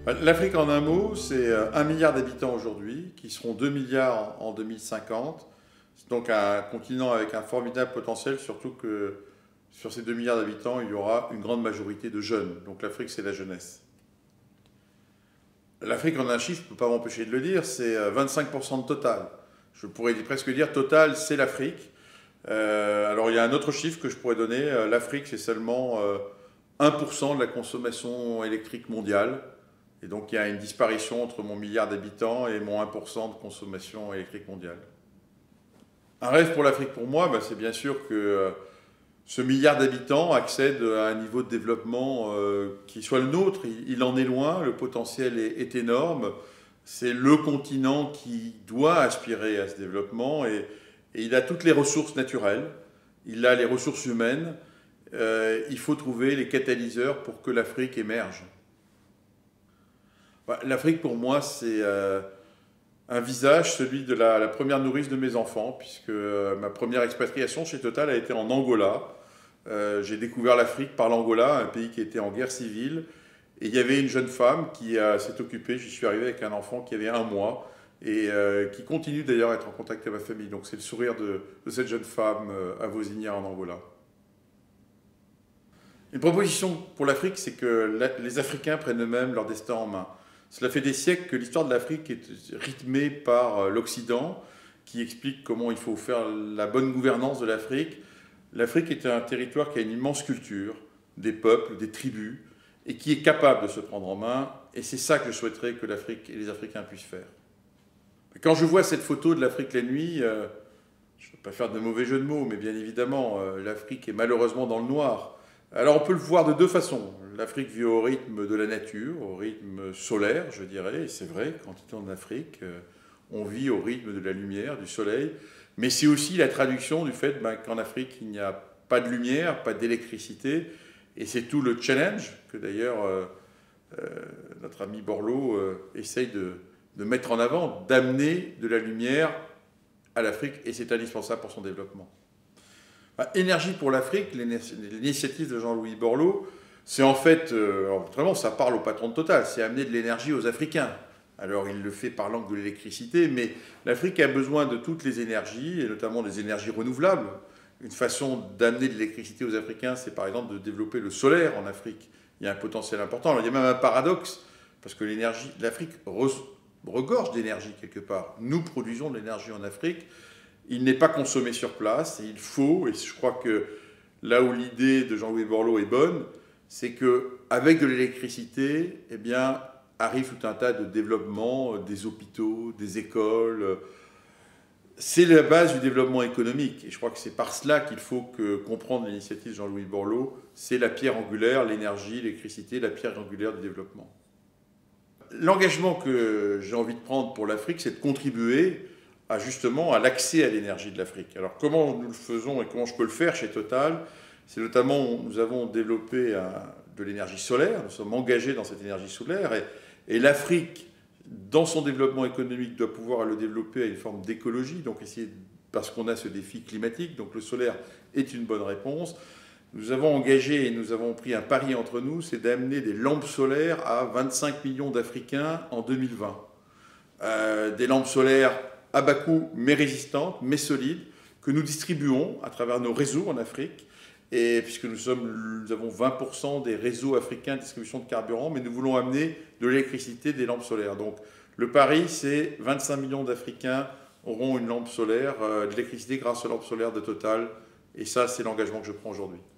L'Afrique en un mot, c'est 1 milliard d'habitants aujourd'hui, qui seront 2 milliards en 2050. C'est donc un continent avec un formidable potentiel, surtout que sur ces 2 milliards d'habitants, il y aura une grande majorité de jeunes. Donc l'Afrique, c'est la jeunesse. L'Afrique en un chiffre, je ne peux pas m'empêcher de le dire, c'est 25% de total. Je pourrais presque dire total, c'est l'Afrique. Alors il y a un autre chiffre que je pourrais donner. L'Afrique, c'est seulement 1% de la consommation électrique mondiale. Et donc il y a une disparition entre mon milliard d'habitants et mon 1% de consommation électrique mondiale. Un rêve pour l'Afrique pour moi, c'est bien sûr que ce milliard d'habitants accède à un niveau de développement qui soit le nôtre. Il en est loin, le potentiel est énorme. C'est le continent qui doit aspirer à ce développement et il a toutes les ressources naturelles, il a les ressources humaines. Il faut trouver les catalyseurs pour que l'Afrique émerge. L'Afrique, pour moi, c'est un visage, celui de la première nourrice de mes enfants, puisque ma première expatriation chez Total a été en Angola. J'ai découvert l'Afrique par l'Angola, un pays qui était en guerre civile. Et il y avait une jeune femme qui s'est occupée, j'y suis arrivé avec un enfant qui avait 1 mois, et qui continue d'ailleurs à être en contact avec ma famille. Donc c'est le sourire de cette jeune femme à Vozinha en Angola. Une proposition pour l'Afrique, c'est que les Africains prennent eux-mêmes leur destin en main. Cela fait des siècles que l'histoire de l'Afrique est rythmée par l'Occident, qui explique comment il faut faire la bonne gouvernance de l'Afrique. L'Afrique est un territoire qui a une immense culture, des peuples, des tribus, et qui est capable de se prendre en main. Et c'est ça que je souhaiterais que l'Afrique et les Africains puissent faire. Quand je vois cette photo de l'Afrique la nuit, je ne veux pas faire de mauvais jeu de mots, mais bien évidemment, l'Afrique est malheureusement dans le noir. Alors on peut le voir de 2 façons. L'Afrique vit au rythme de la nature, au rythme solaire, je dirais, et c'est vrai, quand on est en Afrique, on vit au rythme de la lumière, du soleil, mais c'est aussi la traduction du fait qu'en Afrique, il n'y a pas de lumière, pas d'électricité, et c'est tout le challenge que d'ailleurs notre ami Borloo essaye de mettre en avant, d'amener de la lumière à l'Afrique, et c'est indispensable pour son développement. Énergie pour l'Afrique, l'initiative de Jean-Louis Borloo, c'est en fait, vraiment ça parle au patron de Total, c'est amener de l'énergie aux Africains. Alors il le fait par l'angle de l'électricité, mais l'Afrique a besoin de toutes les énergies, et notamment des énergies renouvelables. Une façon d'amener de l'électricité aux Africains, c'est par exemple de développer le solaire en Afrique. Il y a un potentiel important. Alors, il y a même un paradoxe, parce que l'Afrique regorge d'énergie quelque part. Nous produisons de l'énergie en Afrique. Il n'est pas consommé sur place, et il faut, et je crois que là où l'idée de Jean-Louis Borloo est bonne, c'est qu'avec de l'électricité, eh bien, arrive tout un tas de développements, des hôpitaux, des écoles. C'est la base du développement économique, et je crois que c'est par cela qu'il faut comprendre l'initiative de Jean-Louis Borloo. C'est la pierre angulaire, l'énergie, l'électricité, la pierre angulaire du développement. L'engagement que j'ai envie de prendre pour l'Afrique, c'est de contribuer justement à l'accès à l'énergie de l'Afrique. Alors comment nous le faisons et comment je peux le faire chez Total? C'est notamment, nous avons développé de l'énergie solaire, nous sommes engagés dans cette énergie solaire, et l'Afrique, dans son développement économique, doit pouvoir le développer à une forme d'écologie, donc parce qu'on a ce défi climatique, donc le solaire est une bonne réponse. Nous avons engagé et nous avons pris un pari entre nous, c'est d'amener des lampes solaires à 25 millions d'Africains en 2020. Des lampes solaires à bas coût, mais résistantes, mais solides, que nous distribuons à travers nos réseaux en Afrique, et puisque nous avons 20% des réseaux africains de distribution de carburant, mais nous voulons amener de l'électricité, des lampes solaires. Donc le pari, c'est 25 millions d'Africains auront une lampe solaire, de l'électricité grâce aux lampes solaires de Total, et ça, c'est l'engagement que je prends aujourd'hui.